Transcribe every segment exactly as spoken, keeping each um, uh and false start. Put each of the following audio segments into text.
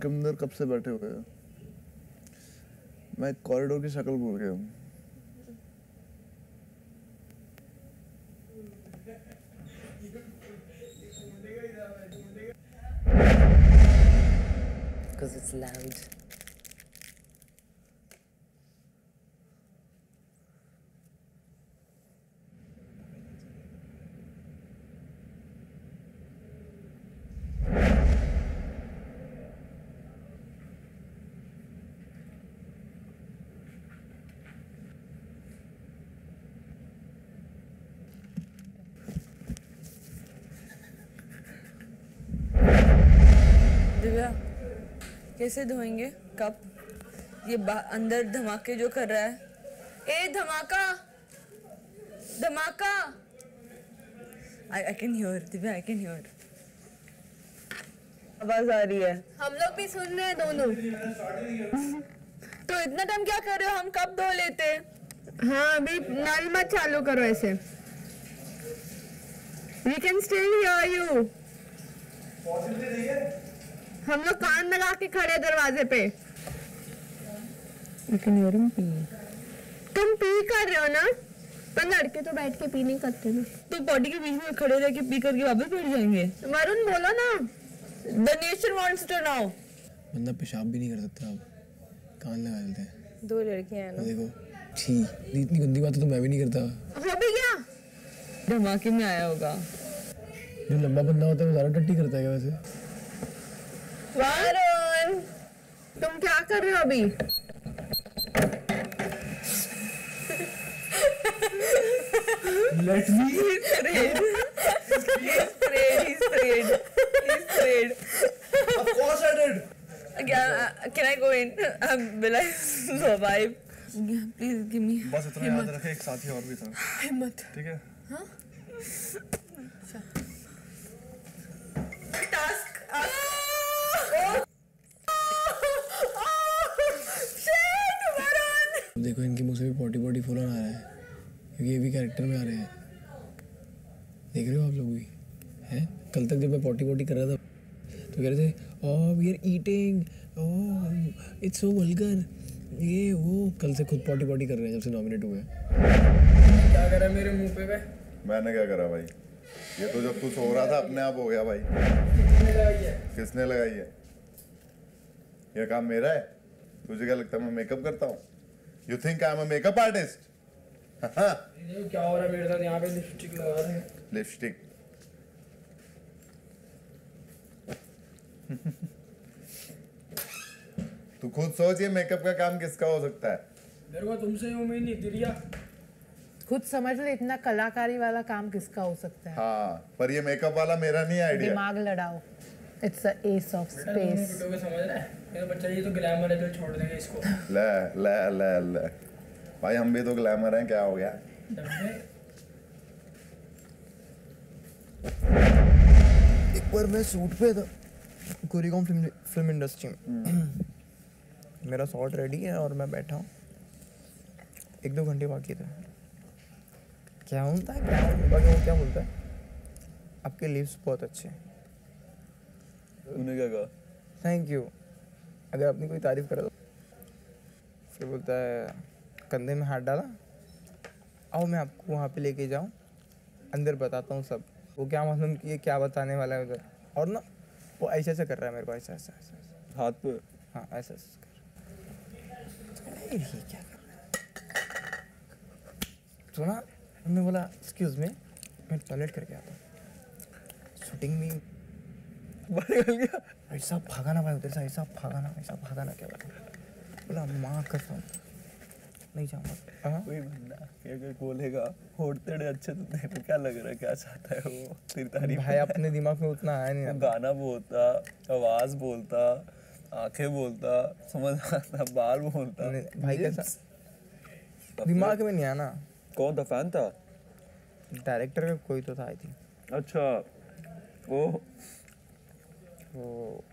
के अंदर कब से बैठे हुए हैं? मैं कॉरिडोर की शक्ल भूल गया हूँ। Because it's loud. दिव्या, कैसे धोएंगे कप? ये अंदर धमाके जो कर रहा है। ए धमाका, धमाका। I I can hear, Divya, I can hear. आवाज आ रही है। हम लोग भी सुन रहे हैं दोनों। तो इतना टाइम क्या कर रहे हो? हम कब धो लेते? हाँ, अभी नल मत चालू करो ऐसे। We can still hear you. हम लोग कान लगा के खड़े दरवाजे पे। You can hear him pee. तुम पी कर रहे हो ना? पर लड़के तो बैठ के पी नहीं करते ना। तो बॉडी के बीच में खड़े रह के पी करके वापस बैठ जाएंगे। वरुण बोलो ना। The nation wants to know. बंदा पेशाब भी नहीं कर सकता अब, कान लगा लेते हैं। दो लड़कियां हैं ना। देखो, छी, इतनी गंदी बात तो मैं भी नहीं करता। हो भी गया। धमाके में आया होगा। जो लंबा बंदा होता है वो ज़्यादा टट्टी करता है क्या वैसे? वरुण, तुम क्या कर रहे हो अभी? Let me. He's sprayed. He's sprayed. He's sprayed. He's sprayed. Of course I did. Can, uh, can I go in? Um, will I survive? Yeah, please give me. बस इतना याद रखे, एक साथी और भी था। हिम्मत। ठीक है? हाँ? Task. देखो इनके मुंह से भी पॉटी पॉटी फूलन आ रहा है क्योंकि ये भी कैरेक्टर में आ रहे हैं। देख रहे हो आप लोग भी हैं? कल तक जब मैं पॉटी पॉटी कर रहा था तो कह रहे थे oh we are eating, oh it's so vulgar, ये वो। कल से खुद पॉटी पॉटी कर रहे हैं जब से नॉमिनेट हुए। क्या करा मेरे मुंह पे? मैंने क्या करा भाई? ये तो जब तू सो रहा था अपने आप हो गया भाई। किसने लगाई है? किसने लगाई है? ये काम मेरा है? तुझे क्या लगता है मैं मेकअप करता हूँ? You think I'm a makeup artist? ये क्या हो रहा है मेरे साथ? यहाँ पे लिपस्टिक लगा रहे हैं। लिपस्टिक। तू खुद सोच ये मेकअप का काम किसका हो सकता है? मेरे को तुमसे ही उम्मीद नहीं थी रिया। खुद समझ ले इतना कलाकारी वाला काम किसका हो सकता है। हाँ, पर ये मेकअप वाला मेरा नहीं आइडिया। दिमाग लड़ाओ। It's the ace of space. तुम समझ रहे हैं? मेरा बच्चा ये तो ग्लैमर है, तो छोड़ देंगे इसको। ले ले ले ले भाई, हम भी तो ग्लैमर हैं, क्या हो गया? एक बार मैं शूट पे था कोरियोग्राम फिल्म फिल्म इंडस्ट्री में। मेरा शॉट रेडी है और मैं बैठा हूँ, एक दो घंटे बाकी थे। क्या होता है क्या होता क्या बोलता है, आपके लिप्स बहुत अच्छे हैं। तूने क्या कहा? Thank you. अगर अपनी कोई तारीफ करे तो फिर बोलता है कंधे में हाथ डाला, आओ मैं आपको वहाँ पे लेके जाऊँ, अंदर बताता हूँ सब। वो क्या मालूम कि ये क्या बताने वाला है उधर, और ना वो ऐसा ऐसा कर रहा है मेरे को, ऐसा ऐसा ऐसा हाथ पे। हाँ ऐसा ऐसा कर। ये क्या कर रहा है? तो ना हमने बोला एक्सक्यूज मी, मैं टॉयलेट करके आता हूँ। शूटिंग में बाहर निकल गया, ऐसा भागा ना भाई उधर से, ऐसा भागा ना, ऐसा भागा ना, क्या बोला माँ कसम नहीं जाऊँगा। कोई बंदा अगर बोलेगा होठ तेरे अच्छे तो तेरे को क्या लग रहा है, क्या चाहता है वो? तेरी तारीफ भाई अपने दिमाग में उतना आया नहीं। गाना बोलता, आवाज बोलता, आंखें बोलता, समझ आता, बाल बोलता। भाई कैसा दिमाग में नहीं आया ना। कौन था? फैन था? डायरेक्टर का कोई तो था आई थिंक। अच्छा वो वो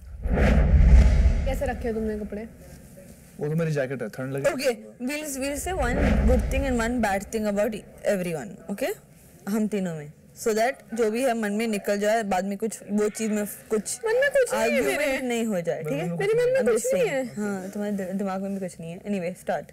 कैसे रखे हो तुमने कपड़े? वो तो मेरी जैकेट है, ठंड लगे। Okay, we'll we'll say one good thing and one bad thing about everyone. Okay? हम तीनों में so that जो भी है मन में निकल जाए, बाद में कुछ वो चीज में कुछ मन में कुछ नहीं है मेरे। argument नहीं हो जाए, ठीक है? मेरे मन में I'm कुछ just नहीं saying. है। हाँ, तुम्हारे दि- दिमाग में भी कुछ नहीं है। Anyway, start.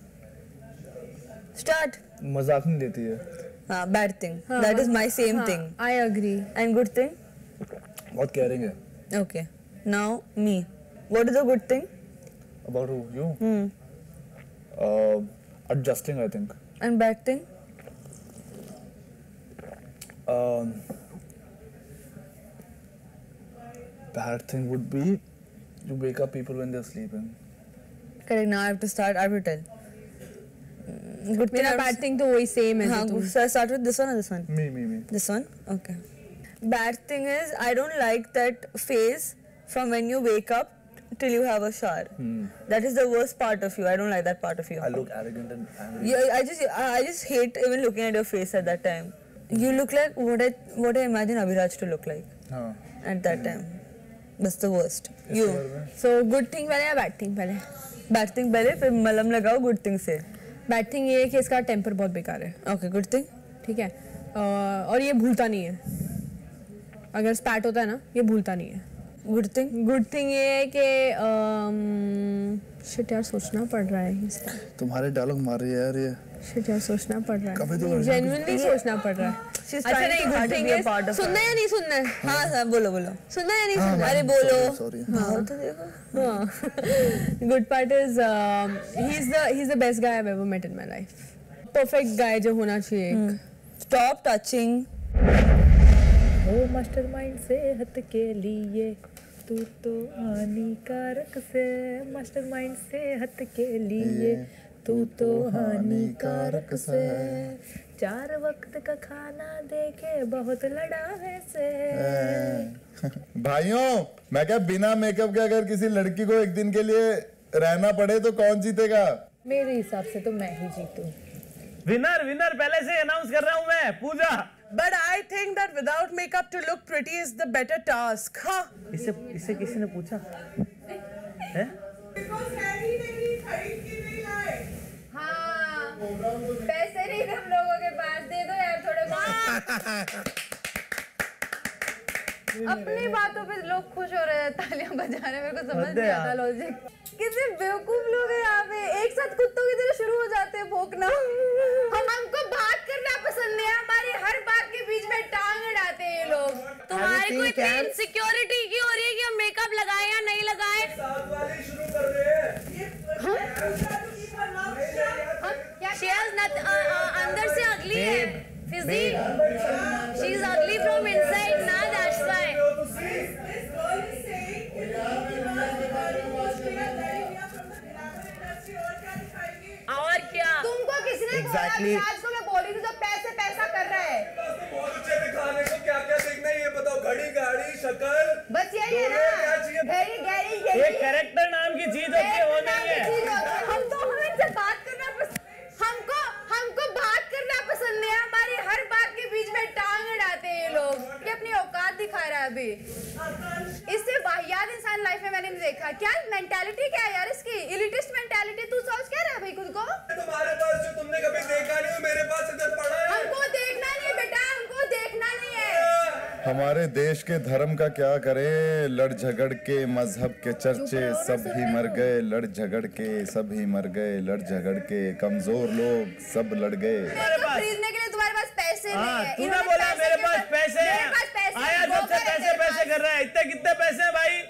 Start. मजाक नहीं देती है। हाँ, bad thing. That is my same हाँ, thing. I agree. And good thing? बहुत केयरिंग है। Okay. Now me. What is the good thing? About who? You? Hmm. Uh, adjusting, I think. And bad thing? Um, bad thing would be you wake up people when they're sleeping. Correct. Now I have to start. I have to tell. Mm, Good thing. मेरा I have bad thing तो वही same है हाँ, जो तुम। so I start with this one or this one? Me, me, me. This one? Okay. Bad thing is I don't like that phase from when you wake up till you have a shower. That is the worst part of you. I don't like that part of you. I look arrogant and angry. Yeah, I just I I just hate even looking at your face at that time. You look like what I what I imagine Abhiraj to look like हाँ. at that time. That's the worst. You. So good thing पहले या bad thing पहले? Bad thing पहले फिर मलम लगाओ good thing से. Bad thing ये है कि इसका टेम्पर बहुत बेकार है। Okay, good thing. ठीक है। अ, और ये भूलता नहीं है। अगर स्पैट होता है ना, ये भूलता नहीं है। Good thing. गुड थिंग ये है कि शिट यार सोचना पड़ रहा है इसका। तुम्हारे डायलॉग मार रही है यार ये। शिट यार सोचना पड़ रहा कभी तो है। वर्जन जेन्युइनली सोचना पड़ रहा है। She's अच्छा trying नहीं, to good hard to thing be a है। part of सुनना her. या नहीं सुनना है? हाँ हाँ बोलो बोलो. सुनना या नहीं सुनना है? अरे बोलो. Sorry. हाँ तो देखो. Good part is he is the he is the best guy I have ever met in my life. Perfect guy जो होना चाहिए। Stop touching. ओ मास्टरमाइंड सेहत के लिए तू तो हानिकारक से, मास्टरमाइंड सेहत के लिए तू तो हानिकारक से, चार वक्त का खाना देके बहुत लड़ा है से। भाइयों मैं क्या बिना मेकअप के अगर किसी लड़की को एक दिन के लिए रहना पड़े तो कौन जीतेगा? मेरे हिसाब से तो मैं ही जीतूं। विनर विनर पहले से अनाउंस कर रहा हूँ मैं, पूजा। But I think that without makeup to look pretty is the better task. Huh? इससे इससे किसी ने पूछा है? हाँ, पैसे नहीं थे हम लोगों के पास, दे दो यार थोड़े बहुत। अपनी बातों पे लोग खुश हो रहे हैं, तालियां बजा रहे हैं, मेरे को समझ नहीं आता लॉजिक। कितने बेवकूफ लोग हैं यहाँ पे, एक साथ कुत्तों की तरह शुरू हो जाते हैं भौंकना। हम हमको बात करना पसंद है, हमारी हर बात के बीच में टांग अड़ाते हैं ये लोग। तुम्हारी को इतनी इनसिक्योरिटी क्यों हो रही है कि हम मेकअप लगाएं या नहीं लगाएं? She has nothing, uh, uh, अंदर से अगली है, physique. She is ugly from inside, ना that's why. और क्या? तुमको किसने Exactly. बोला? आज को मैं बोल रही हूँ तो पैसे पैसा कर रहा है। बहुत अच्छे दिखाने को क्या क्या देखना है ये बताओ। घड़ी गाड़ी शक्ल बस यही है ना। गहरी गहरी ये यही। कैरेक्टर नाम की चीज होती है, वो नहीं है। हम तो हमें इनसे बात करना पसंद, हमको हमको बात करना पसंद है, हमारी हर बात के बीच में टांग अड़ाते हैं ये लोग। ये अपनी औकात दिखा रहा है अभी। इससे वाहियात इंसान लाइफ में मैंने नहीं देखा। क्या मेंटालिटी क्या है यार इसकी? Elitist mentality. तू सोच क्या रहा है भाई खुद को? तुम्हारे पास जो तुमने कभी देखा नहीं, मेरे पास इधर पड़ा है। हमको देखना नहीं है बेटा, हमको देखना नहीं है। हमारे देश के धर्म का क्या करें? लड़ झगड़ के मजहब के चर्चे सब ही मर गए, लड़ झगड़ के सब ही मर गए, लड़ झगड़ के कमजोर लोग सब लड़ गए। मेकअप खरीदने के लिए तुम्हारे पास पैसे नहीं है। तूने इन्होंने बोला मेरे के पास ऊपर- पैसे मेरे हैं। पास पैसे हैं, आया वो जब से करे पैसे तेरे पैसे पास। कर रहा है। इतने कितने पैसे हैं भाई?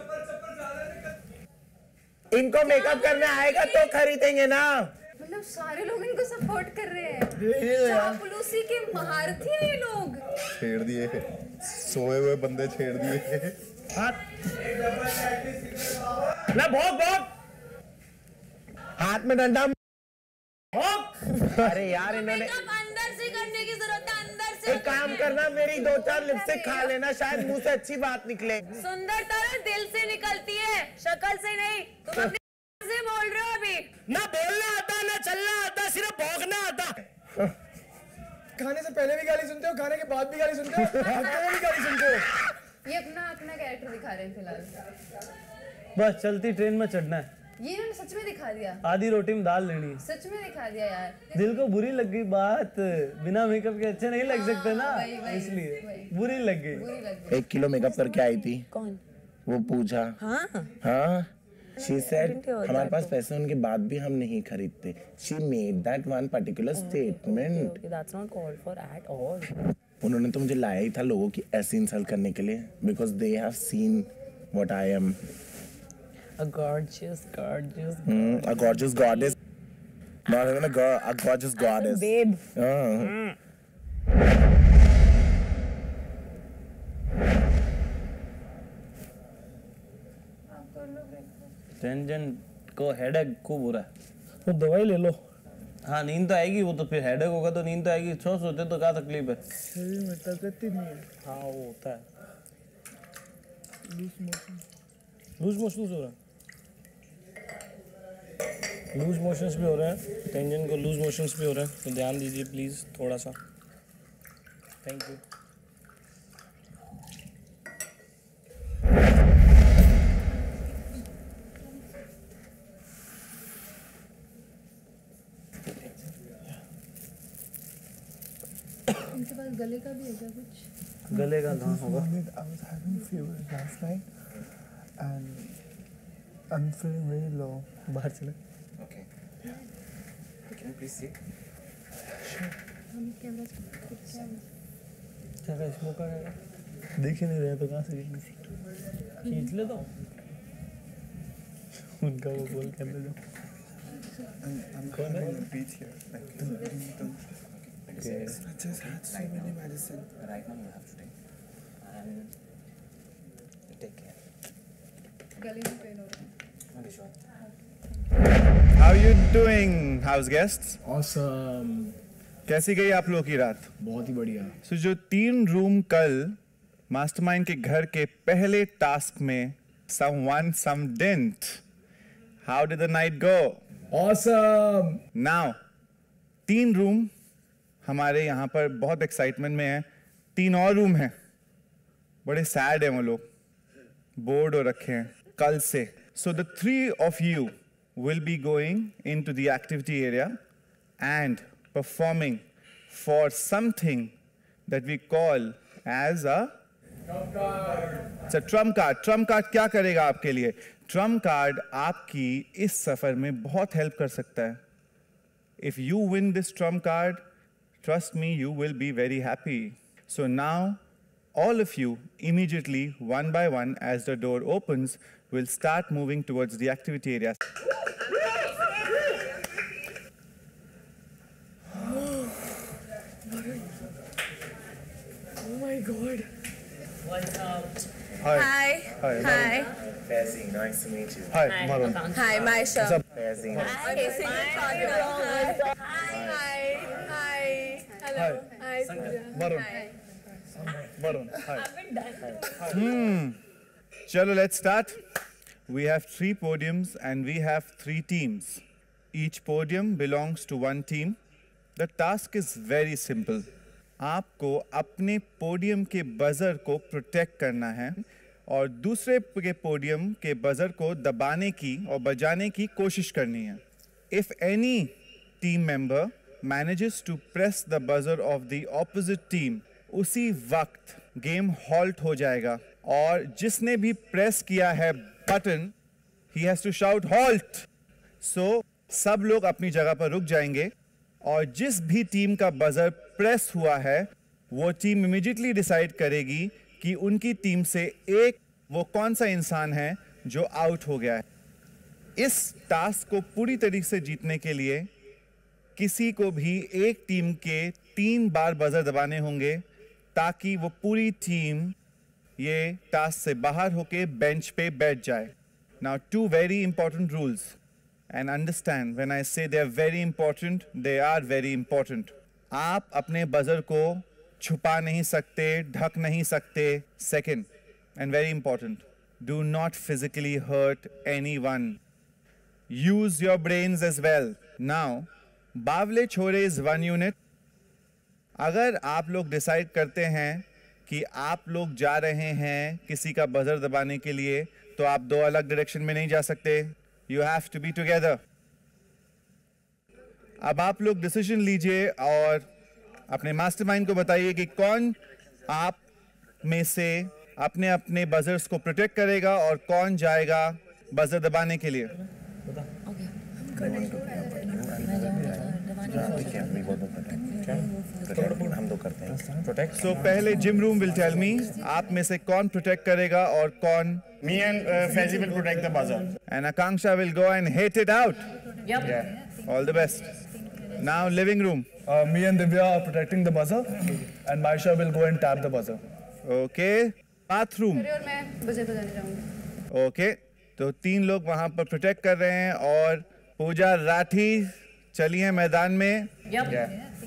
इनको मेकअप करने आएगा तो खरीदेंगे ना। मतलब सारे लोग इनको सपोर्ट कर रहे हैं। चापलूसी के महारथी हैं ये लोग। छेड़ दिए, सोए हुए बंदे छेड़ दिए। हाथ ना भोग भोग हाथ में डंडा। भोग। अरे यार इन्होंने मेकअप अंदर से करने की जरूरत है, अंदर से। एक काम करना, मेरी दो चार लिपस्टिक खा लेना, शायद मुंह से अच्छी बात निकले। सुंदरता ना दिल से निकलती है, शक्ल से नहीं। तुम अपने से बोल रहे हो अभी। ना बोलना आता, ना चलना आता, सिर्फ भोगना आता। खाने से पहले भी गाली सुनते हो, खाने के बाद भी गाली सुनते हो, भागते हुए भी गाली सुनते हो। ये अपना अपना कैरेक्टर दिखा रहे हैं फिलहाल। बस चलती ट्रेन में चढ़ना है। ये इन्होंने सच में दिखा दिया, आधी रोटी में दाल लेनी, सच में दिखा दिया यार। दिल को बुरी लग गई बात, बिना मेकअप के अच्छे नहीं लग सकते ना, वही, वही, इसलिए वही। बुरी लग गई। बुरी लग गई। एक किलो मेकअप करके आई थी। कौन? वो पूजा। हाँ हाँ she said didn't hear हमारे that पास पैसे होने के बाद भी हम नहीं खरीदते। She made that one particular statement. Okay, that's not called for at all. उन्होंने तो मुझे लाया ही था लोगों की ऐसी इंसल्ट करने के लिए, because they have seen what I am. A gorgeous, gorgeous. Hmm, a gorgeous goddess. Not even a girl, a gorgeous goddess. Babe. Uh. Tension को हेडेक खूब हो रहा है। तो दवाई ले लो। हाँ नींद तो आएगी, वो तो फिर हेडेक होगा तो नींद तो आएगी, सो सोते तो क्या तकलीफ है। शरीर में ताकत ही नहीं है। हाँ वो होता है। लूज मोशन लूज मोशंस हो रहा है, लूज मोशंस भी हो रहे हैं, टेंशन को लूज मोशंस भी हो रहे हैं, तो ध्यान दीजिए प्लीज़ थोड़ा सा। Thank you. इनके पास गले का भी है क्या कुछ? गले का कहाँ होगा? I was having fever last night and I'm feeling very low. बाहर चले। Okay. Can you please sit? हम कैमरा क्या का स्मोक आ गया? देख ही नहीं रहे तो कहाँ से खींच ले तो उनका वो बोल के अंदर जाओ। I'm, I'm having a beat here. Like, don't. Okay. I just had so many medicine. Right now you have to take and take care. गले में पेन हो रहा है। Okay, sure. How you doing, house guests? Awesome. कैसी गई आप लोगों की रात? बहुत ही बढ़िया। सो so, जो तीन रूम कल मास्टरमाइंड के घर के पहले टास्क में someone some didn't. How did the night go? Awesome. Now तीन रूम हमारे यहाँ पर बहुत एक्साइटमेंट में है, तीन और रूम हैं, बड़े सैड हैं वो लोग, बोर्ड हो रखे हैं कल से। So the three of you will be going into the activity area and performing for something that we call as a trump card. It's a trump card. Trump card क्या करेगा आपके लिए? Trump card आपकी इस सफर में बहुत help कर सकता है। If you win this trump card, trust me, you will be very happy. So now, all of you immediately, one by one, as the door opens, will start moving towards the activity area. Oh my god. What's up? Hi. Hi. Hi. Hi. Faizi, nice to meet you. Hi, Marwan. Hi, Maisha. What's up? Faizi, nice Hi. Hi. Hi. Hi. Hello. Hi, Pooja. Marwan. Marwan. Hi. Hmm. Chalo, let's start. We have three podiums and we have three teams. Each podium belongs to one team. The task is very simple. आपको अपने podium के buzzer को protect करना है और दूसरे के podium के बजर को दबाने की और बजाने की कोशिश करनी है। If any team member manages to press the buzzer of the opposite team, उसी वक्त गेम हॉल्ट हो जाएगा और जिसने भी प्रेस किया है button, he has to shout halt. So सब लोग अपनी जगह पर रुक जाएंगे और जिस भी टीम का बजर प्रेस हुआ है वो टीम इमीडिएटली डिसाइड करेगी कि उनकी टीम से एक वो कौन सा इंसान है जो आउट हो गया है। इस टास्क को पूरी तरीके से जीतने के लिए किसी को भी एक टीम के तीन बार बजर दबाने होंगे ताकि वो पूरी टीम ये टास्क से बाहर होके बेंच पे बैठ जाए। Now two very important rules. And understand, when I say they are very important, they are very important. आप अपने बजर को छुपा नहीं सकते, ढक नहीं सकते. Second, and very important, do not physically hurt anyone. Use your brains as well. Now, बावले छोरे is one unit. अगर आप लोग डिसाइड करते हैं कि आप लोग जा रहे हैं किसी का बजर दबाने के लिए, तो आप दो अलग डायरेक्शन में नहीं जा सकते. You have to be together. अब आप लोग डिसीजन लीजिए और अपने मास्टरमाइंड को बताइए कि कौन आप में से अपने अपने बजर्स को प्रोटेक्ट करेगा और कौन जाएगा बजर दबाने के लिए. हम दो करते हैं प्रोटेक्ट. So पहले gym room will tell me आप में से कौन प्रोटेक्ट करेगा और कौन. Me and uh, Faizi will protect the buzzer. And Akanksha will go and hit it out. Yep. Yeah. All the best. Now living room. Uh, me and Divya are protecting the buzzer, and Maisha will go and tap the buzzer. Okay. Bathroom. और मैं बजे बजाने जाऊंगी. Okay. तो तीन लोग वहाँ पर प्रोटेक्ट कर रहे हैं और पूजा राठी चली है मैदान में. Yep. Yeah.